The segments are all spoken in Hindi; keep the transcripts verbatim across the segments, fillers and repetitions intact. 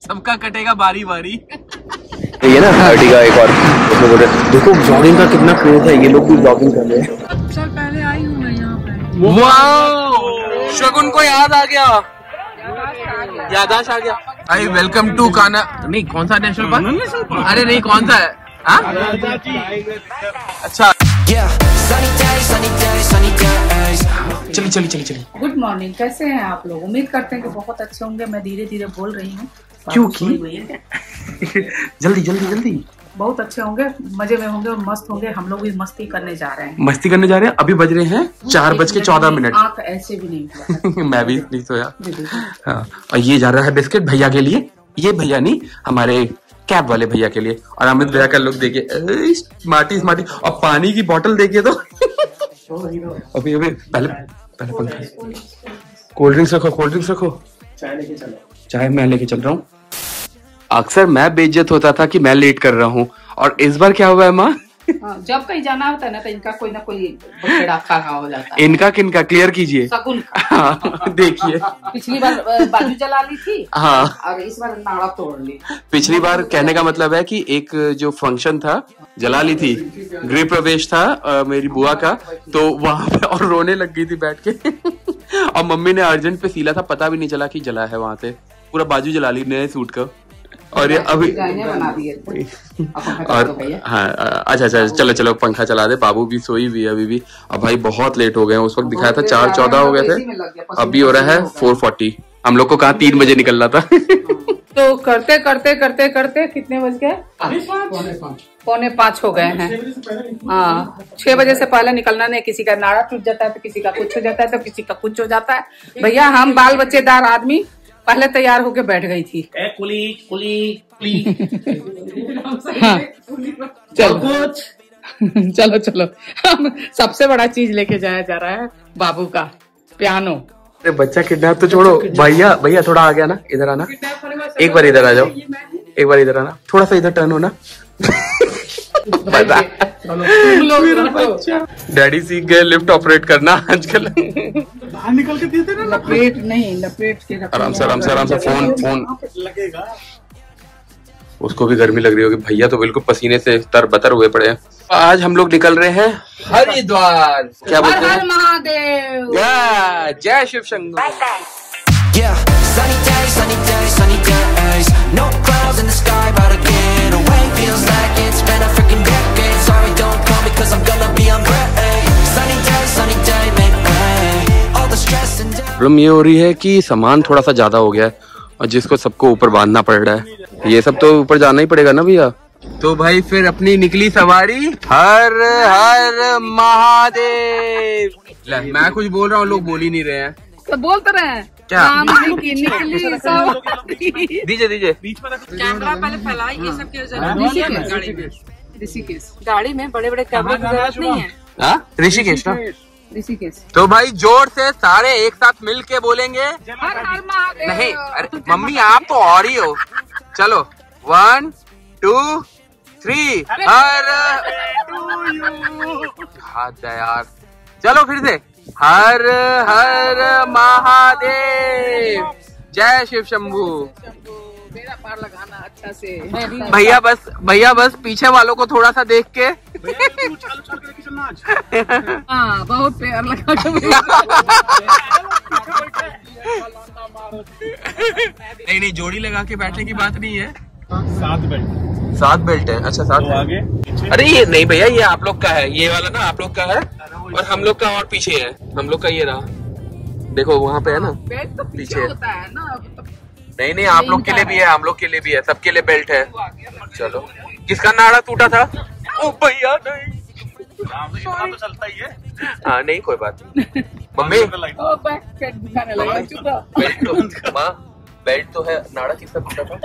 सबका कटेगा बारी बारी। ये ना अर्टिगा एक और उसमें बोल रहे देखो ब्लॉगिंग का कितना क्रेज है, ये लोग भी ब्लॉगिंग कर रहे हैं। साल पहले आई हूँ मैं यहाँ पे। वाओ, शगुन को याद आ गया, यादाश्त आ गया। आई वेलकम टू कान्हा, नहीं कौन सा नेशनल पार्क, अरे नहीं कौन सा है, हाँ अच्छा चलिए चलिए चलिए चलिए। गुड मॉर्निंग, कैसे हैं आप लोग? उम्मीद करते हैं कि बहुत अच्छे होंगे। मैं धीरे धीरे बोल रही हूँ क्योंकि जल्दी जल्दी जल्दी बहुत अच्छे होंगे, मजे में होंगे और मस्त होंगे। हम लोग भी मस्ती करने जा रहे हैं। मस्ती करने जा रहे हैं। अभी बज रहे हैं चार बज के चौदह मिनट। आँख ऐसे भी नहीं मैं भी नहीं सोया। हाँ, और ये जा रहा है बिस्किट भैया के लिए, ये भैया नहीं हमारे कैब वाले भैया के लिए। और अमित भैया का लुक देखिए, स्मार्टी स्मार्टी, और पानी की बोतल देखिए तो अभी अभी पहले पहले पंखा, कोल्ड ड्रिंक्स रखो, कोल्ड ड्रिंक्स रखो, चाय लेके चलो, चाय मैं लेके चल रहा हूँ। अक्सर मैं बेइज्जत होता था कि मैं लेट कर रहा हूँ, और इस बार क्या हुआ है माँ? जब कहीं जाना होता है ना तो इनका कोई ना कोई बखेड़ा खड़ा हो जाता है। इनका किनका क्लियर कीजिए। शगुन हाँ, देखिए पिछली बार बाजू जला ली थी, हाँ, और इस बार नाड़ा तोड़ ली। पिछली बार कहने का मतलब है कि एक जो फंक्शन था जला ली थी, गृह प्रवेश था आ, मेरी बुआ का, तो वहां पे और रोने लग गई थी बैठ के और मम्मी ने अर्जेंट पे सीला था, पता भी नहीं चला कि जला है, वहां से पूरा बाजू जला ली नए सूट का। और ये अभी बना दिए और हाँ अच्छा अच्छा चलो चलो पंखा चला दे, बाबू भी सोई हुई है अभी भी। अब भाई बहुत लेट हो गए हैं, उस वक्त दिखाया था चार चौदह हो गए थे, अभी हो रहा है फोर फोर्टी। हम लोग को कहाँ तीन बजे निकलना था। तो करते करते करते करते कितने बज गए? पौने पाँच हो गए हैं। हाँ, छह बजे से पहले निकलना नहीं। किसी का नाड़ा टूट जाता है तो किसी का कुछ हो जाता है तो किसी का कुछ हो जाता है। भैया हम बाल बच्चेदार आदमी पहले तैयार होके बैठ गई थी। ए, कुली कुली कुली हाँ, चलो चलो चलो हम सबसे बड़ा चीज लेके जाया जा रहा है, बाबू का पियानो। अरे बच्चा किडनैप तो छोड़ो, भैया भैया थोड़ा आ गया ना, इधर आना, एक बार इधर आ जाओ, एक बार इधर आना, थोड़ा सा इधर टर्न होना। डैडी सीख गए लिफ्ट ऑपरेट करना आजकल। बाहर निकल के देते ना, लपेट नहीं, लपेट के आराम से आराम से आराम से फोन फोन लगेगा। उसको भी गर्मी लग रही होगी, भैया तो बिल्कुल पसीने से तर बतर हुए पड़े हैं। आज हम लोग निकल रहे हैं हरिद्वार। क्या बोलते हैं? महादेव, जय शिव शंकर। प्रॉब्लम ये हो रही है कि सामान थोड़ा सा ज्यादा हो गया है, और जिसको सबको ऊपर बांधना पड़ रहा है। ये सब तो ऊपर जाना ही पड़ेगा ना भैया। तो भाई फिर अपनी निकली सवारी, हर हर महादेव। मैं कुछ बोल रहा हूँ, लोग बोल ही नहीं रहे हैं। तो बोल तो रहे हैं क्या? निकली सवारी। दीजिए दीजिए कैमरा पहले फैला, ये सब की जरूरत गाड़ी में। ऋषिकेश, गाड़ी में बड़े बड़े कैमरे की जरूरत नहीं है। ऋषिकेश ना, ऋषिकेश। तो भाई जोर से सारे एक साथ मिल के बोलेंगे हर हर महादेव। नहीं, अरे मम्मी आप तो और ही हो। चलो वन टू थ्री, हर हाथ है यार, चलो फिर से, हर हर महादेव, जय शिव शंभू। मेरा पार लगाना अच्छा से। भैया बस भैया बस पीछे वालों को थोड़ा सा देख के। हाँ, बहुत प्यार लगा। नहीं नहीं, जोड़ी लगा के बैठने की बात नहीं है। सात बेल्ट, सात बेल्ट है, अच्छा सात है। आगे। अरे ये नहीं भैया, ये आप लोग का है, ये वाला ना आप लोग का है, और हम लोग का और पीछे है। हम लोग का ये रहा, देखो वहाँ पे है ना, बेल्ट तो पीछे पीछे होता है ना। नहीं नहीं, आप लोग के लिए भी है, हम लोग के लिए भी है, सबके लिए बेल्ट है। चलो, किसका नाड़ा टूटा था? ओ भैया नहीं, तो चलता ही है। हाँ नहीं कोई बात नहीं। मम्मी ओ, बैक पेट दिखाने लगा, चुप रहो। बेल्ट तो माँ, बेल्ट तो है, नाड़ा किसका टूटा था?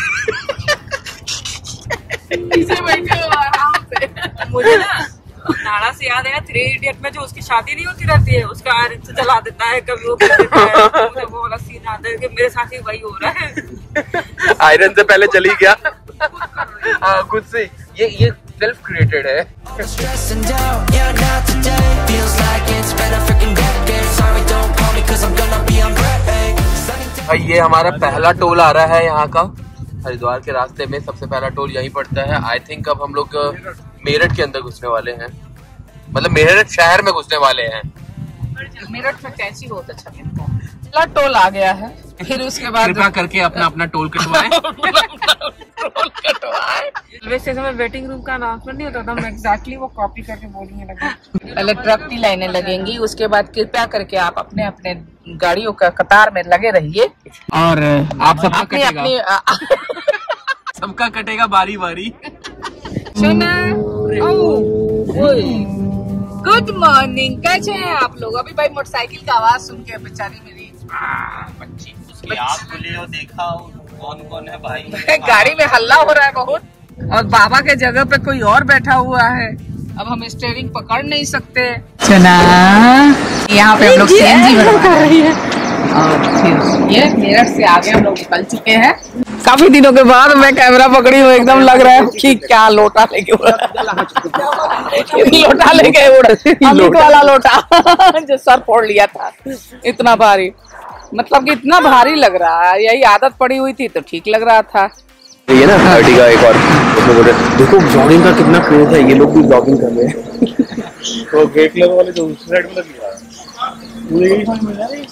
पीछे बैठे हो आराम से। मुझे ना नाड़ा से याद है, थ्री इडियट में जो उसकी शादी नहीं होती रहती है, उसका आयरन से जला देता है, कभी वो कर देता है। मुझे वो वाला सीन आता है कि मेरे साथ ही वही हो रहा है। आयरन से पहले चली गया। हाँ खुद से, ये ये सेल्फ क्रिएटेड है। भाई ये हमारा पहला टोल आ रहा है यहाँ का, हरिद्वार के रास्ते में सबसे पहला टोल यहीं पड़ता है। आई थिंक अब हम लोग मेरठ के अंदर घुसने वाले हैं, मतलब मेरठ शहर में घुसने वाले हैं। मेरठ में कैसी बहुत अच्छा मिलता है। पहला टोल आ गया है, फिर उसके बाद कृपया करके अपना अपना टोल कटवाएं। रेलवे स्टेशन में वेटिंग रूम का अनाउंसमेंट नहीं होता था, मैं एग्जैक्टली वो कॉपी करके बोलने लगा। पहले ट्रक की लाइनें लगेंगी, उसके बाद कृपया करके आप अपने अपने गाड़ियों का कतार में लगे रहिए और आप सबका अपनी कटेगा, अपनी सबका कटेगा बारी बारी। सुना। गुड मॉर्निंग, कैसे हैं आप लोग? अभी भाई मोटरसाइकिल का आवाज सुन के बेचारी मेरी बच्ची आप बोले हो, देखा हो कौन कौन है भाई। गाड़ी में हल्ला हो रहा है बहुत, और बाबा के जगह पे कोई और बैठा हुआ है। अब हम स्टीयरिंग पकड़ नहीं सकते। सुना, यहाँ पे हम लोग सीएनजी बनवा रही है और फिर ये मेरठ से आगे हम लोग निकल चुके हैं। काफी दिनों के बाद मैं कैमरा पकड़ी हूँ, एकदम लग रहा है कि क्या लोटा लेके उड़ा लोटा लेके उड़ा अमित वाला लोटा जो सर फोड़ लिया था, इतना भारी, मतलब कि इतना भारी लग रहा है। यही आदत पड़ी हुई थी तो ठीक लग रहा था। ये ना अर्टिगा एक और उसमें बोल रहे देखो जॉगिंग का कितना क्रेज है, ये लोग भी जॉगिंग कर रहे हैं। तो ग्रे कलर वाले जो उस साइड में लगी है पूरे ही में मिला है।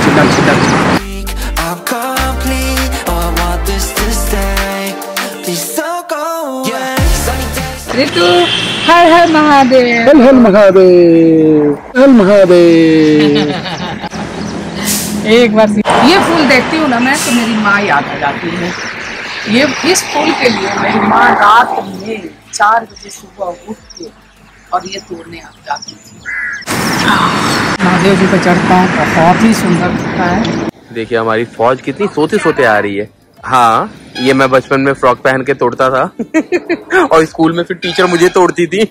ऋतु, हर हर महादेव, हर हर महादेव, हर महादेव। एक बार ये फूल देखती हूँ ना मैं तो मेरी माँ याद आ जाती है। ये इस फूल के लिए मेरी माँ रात में चार बजे सुबह उठ के और ये तोड़ने आ जाती थी। महादेव जी को चढ़ता है, बहुत ही सुंदर दिखता है। देखिए हमारी फौज कितनी सोते सोते आ रही है। हाँ, ये मैं बचपन में फ्रॉक पहन के तोड़ता था और स्कूल में फिर टीचर मुझे तोड़ती थी।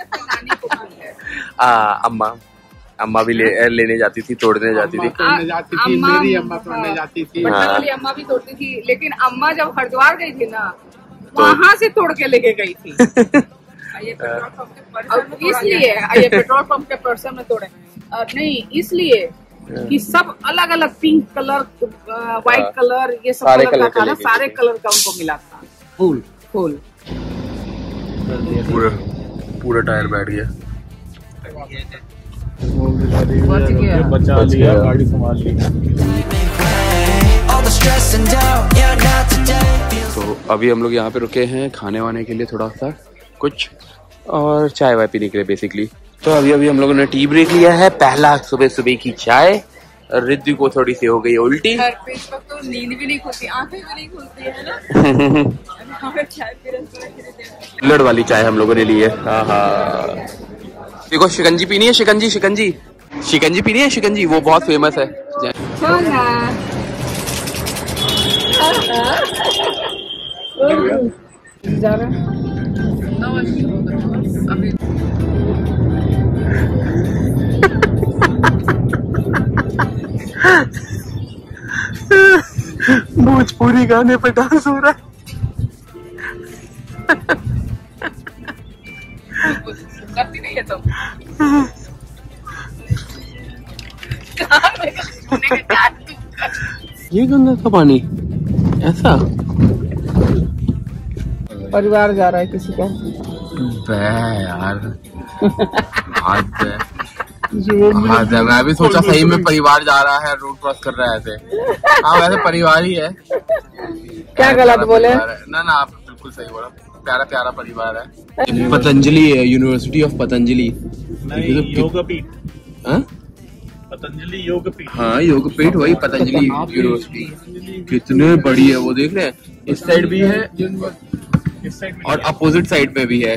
आ, अम्मा अम्मा भी ले, लेने जाती थी, तोड़ने जाती थी। तोड़ने जाती थी, मेरी अम्मा तोड़ने जाती थी। बचपन वाली अम्मा भी तोड़ती थी, लेकिन अम्मा जब हरिद्वार गई थी ना, वहाँ से तोड़ के लेके गई थी। इसलिए ये पेट्रोल पंप के पर्सन में तोड़े नहीं, इसलिए कि सब अलग अलग पिंक कलर, व्हाइट कलर, ये सब सारे कलर का था ना, कलर सारे कलर का उनको मिला था। फूल फूल पूरा पूरा टायर बैठ गया। बच गया। बचा लिया, गाड़ी संभाल ली। तो अभी हम लोग यहाँ पे रुके हैं खाने वाने के लिए थोड़ा सा कुछ, और चाय वाय पीने के लिए बेसिकली। तो अभी अभी हम लोगों ने टी ब्रेक लिया है, पहला सुबह सुबह की चाय। रिद्धि को थोड़ी सी हो गई उल्टी। इस वक्त तो नींद भी नहीं खुलती, आंखें भी नहीं खुलती है ना। चाय पी रहे लड़ वाली चाय हम लोगों ने ली है। हाँ हाँ, देखो शिकंजी पीनी है, शिकंजी शिकंजी शिकंजी पीनी है, शिकंजी वो बहुत फेमस है। जा रहा अभी भोजपुरी गाने पे डांस हो रहा है। करती नहीं है तुम। ये गंगा का पानी ऐसा परिवार जा रहा है किसी का। बे यार हाथ है, हाथ है। मैं भी सोचा सही में परिवार जा रहा है, रोड क्रॉस कर रहा है ऐसे। हाँ वैसे परिवार ही है। क्या गलत बोले? ना ना आप बिल्कुल सही बोला, प्यारा प्यारा परिवार है। पतंजलि है, यूनिवर्सिटी ऑफ पतंजलि। योगपीठ, हाँ पतंजलि योगपीठ। हाँ योगपीठ, वही पतंजलि यूनिवर्सिटी। कितने बड़ी है वो, देख रहे हैं। इस साइड भी है इस साइड और अपोजिट साइड पे भी है।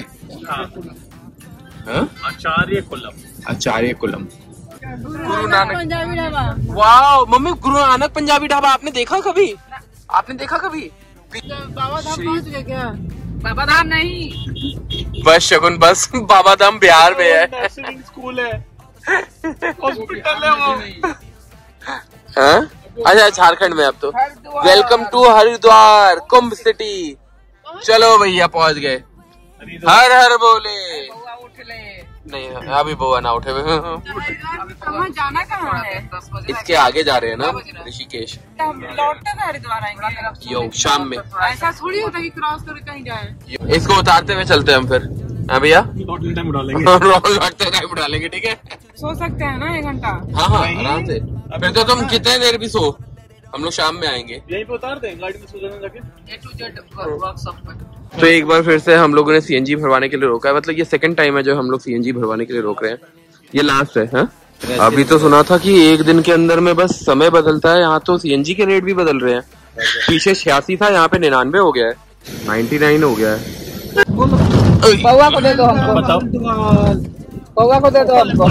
हाँ? आचार्य कुलम, आचार्य कुलम। गुरु नानक पंजाबी ढाबा। वाह मम्मी, गुरु नानक पंजाबी ढाबा आपने देखा कभी? आपने देखा कभी? बाबा धाम पहुंच गए क्या? बाबा धाम नहीं, बस शगुन, बस बाबा धाम बिहार में है। नर्सिंग स्कूल है, हॉस्पिटल है वो। हाँ? अच्छा झारखंड में अब तो। Welcome to Haridwar Kumbh city. चलो भैया पहुंच गए। हर हर बोले, नहीं अभी बुआ ना उठे हुए। कहाँ जाना कहाँ है? इसके आगे जा रहे हैं ना ऋषिकेश। लौटते हुए हरिद्वार आएंगे। यो शाम में ऐसा थोड़ी होता है कि क्रॉस करके कहीं जाए। इसको उतारते हुए चलते हैं हम फिर। हाँ भैया लौटते टाइम उड़ा लेंगे। लौटते टाइम उड़ा लेंगे, ठीक है। सो सकते हैं ना एक घंटा? हाँ हाँ आराम से। फिर तो तुम कितने देर भी सो, हम लोग शाम में आएंगे। यहीं पे उतार दें गाड़ी में सो जाने लगे। ए टू जेड वर्कशॉप पर। तो एक बार फिर से हम लोगों ने सीएनजी भरवाने के लिए रोका है, मतलब ये सेकंड टाइम है जो हम लोग सीएनजी भरवाने के लिए रोक रहे हैं। ये लास्ट है। हाँ अभी तो सुना था कि एक दिन के अंदर में बस समय बदलता है, यहाँ तो सीएनजी के रेट भी बदल रहे हैं। पीछे छियासी था, यहाँ पे निन्यानवे हो गया है, नाइन्टी नाइन हो गया है। बउआ को दे दो हमको, बताओ बउआ को दे दो हमको।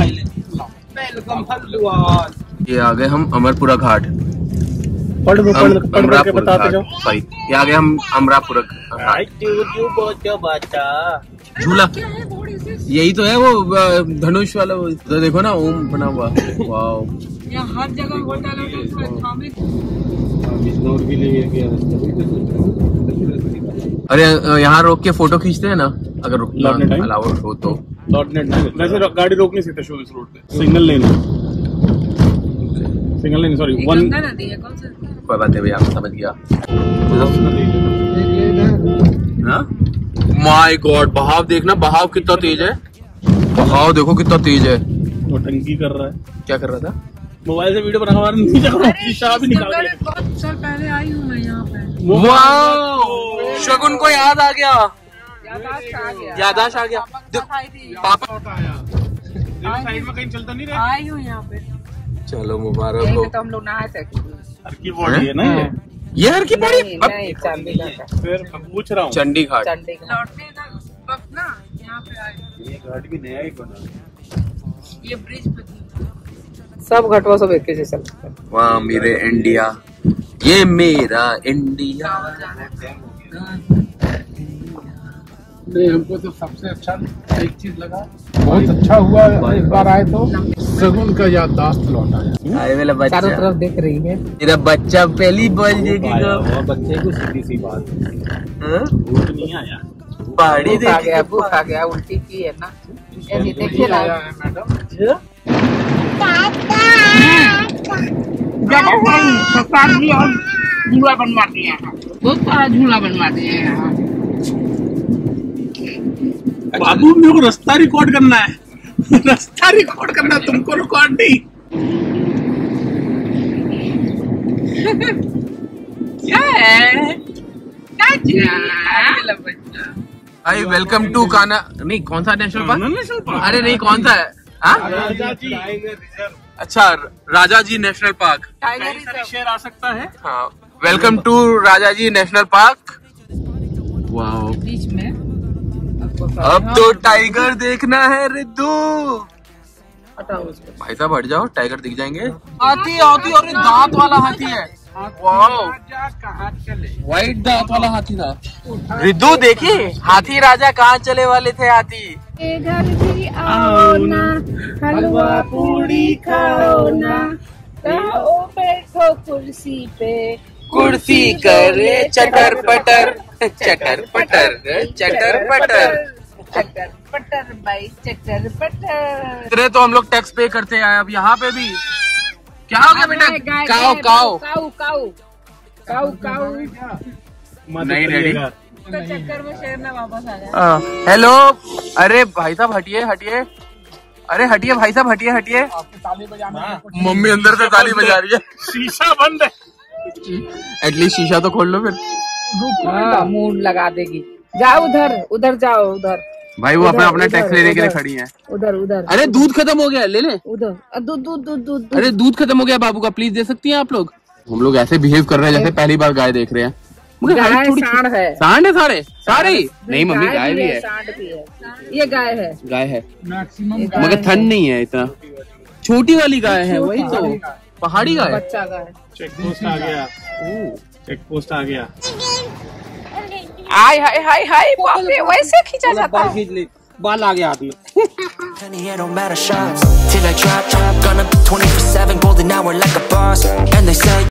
ये आ गए हम अमरपुरा घाट। पढ़ पढ़ पढ़ के बताते जाओ। सॉरी, ये आ गए हम अमरापुरा झूला। यही तो है वो धनुष वाला, वो तो देखो ना ओम बना हुआ। वाह, यहाँ हर जगह होटल होटल। अरे यहाँ रोक के फोटो खींचते हैं ना, अगर रुकना अलाउड हो तो। लौटने वैसे गाड़ी रोक नहीं सकते शो इस रोड पे। Signal lane, signal lane sorry वन नदी है। कौन सा? कोई बात नहीं भैया, समझ गया। माय गॉड, बहाव देखना, बहाव कितना तेज है। बहाव देखो कितना तेज है। वो टंकी कर रहा है। क्या कर रहा था? मोबाइल से वीडियो बना हमारा नीचे शीशा भी निकाल के। बहुत साल पहले आई हूँ मैं यहाँ पे। वाह, शगुन को याद आ गया, यादाश्त आ गया। यादाश्त आ गया। पापा साइड में कहीं चलता नहीं रहा। आई हूँ यहाँ पे। चलो मुबारक हो। तो हम लोग नहाए थे। हर की बॉडी है ना ये। ये हर की बड़ी नहीं, चंडीगढ़ का। फिर मैं पूछ रहा हूँ। चंडी घाट। चंडीगढ़ लौटने का वक्त ना यहाँ पे आए। ये घाट भी नया ही बना। ये ब्रिज पे थी। सब घटवा सब एक जैसा लगता है। वाह मेरे इंडिया, ये मेरा इंडिया। नहीं, हमको तो सबसे अच्छा एक चीज लगा, बहुत अच्छा हुआ इस बार आए तो शगुन का याददाश्त लौटा है। अरे मेरा बच्चा चारों तरफ देख रही है। मेरा बच्चा पहली बॉल देखेगा। बच्चे को सीधी सी बात भूख नहीं आया। पहाड़ी भूख आ गया, भूख आ गया, उल्टी की है ना। ये देखिए ना मैडम, झूला बनवा दिया है, बहुत सारा झूला बनवा दिया है यहाँ। बाबू मेरे को रास्ता रिकॉर्ड करना है। रास्ता रिकॉर्ड करना, तुमको रिकॉर्ड नहीं। क्या है? भाई वेलकम टू काना, नहीं कौन सा नेशनल पार्क? अरे नहीं कौन सा है? राजा जी अच्छा, Rajaji national park. Tiger शेर आ सकता है। हाँ, welcome to Rajaji national park. वाह, बीच में अब तो टाइगर देखना है रिद्धू। हटाओ उसको। भाई साहब हट जाओ, टाइगर दिख जाएंगे। हाथी हाथी, और दांत वाला हाथी है। वाओ, व्हाइट दांत वाला हाथी था। रिद्धू देखिए, हाथी राजा कहाँ चले वाले थे हाथी। इधर भी आओ ना, हलवा पूड़ी खाओ ना, आओ बैठो कुर्सी पे, कुर्सी करे चटर पटर, चटर पटर, चटर पटर, चटर पटर भाई, चटर पटर। इतने तो हम लोग टैक्स पे करते हैं, अब यहाँ पे भी क्या हो गया बेटा? काओ काओ काऊ काऊ काऊ काऊ। नहीं रेडी। चक्कर में शेर ना वापस आ जाए। हेलो, अरे भाई साहब हटिए हटिए, अरे हटिए भाई साहब, हटिए हटिए। मम्मी अंदर से ताली बजा रही है। शीशा बंद है। एटलीस्ट शीशा तो खोल लो फिर। हाँ, मुंह लगा देगी। जाओ उधर, उधर जाओ उधर। भाई वो अपना अपना टैक्स लेने के लिए खड़ी हैं। उधर उधर। अरे दूध खत्म हो गया, ले ले। उधर दूध दूध दूध दूध। अरे दूध खत्म हो गया बाबू का, प्लीज दे सकती हैं आप लोग? हम लोग ऐसे बिहेव कर रहे हैं जैसे पहली बार गाय देख रहे हैं। गाय सांड है। सांड है सारे सारे? नहीं मम्मी, गाय भी है, सांड भी है। ये गाय है, गाय है, मैक्सिमम मगर ठंड नहीं है इतना। छोटी वाली गाय है, वही तो पहाड़ी गाय। बच्चा गाय। चेक पोस्ट आ गया। चेक पोस्ट आ गया। हाय हाय हाय हाय, बाप रे, वैसे खींचा जाता है। बाल आ गया हाथ में। It don't matter shots till I drop, drop. Gonna be twenty-four seven golden hour like a boss. And they say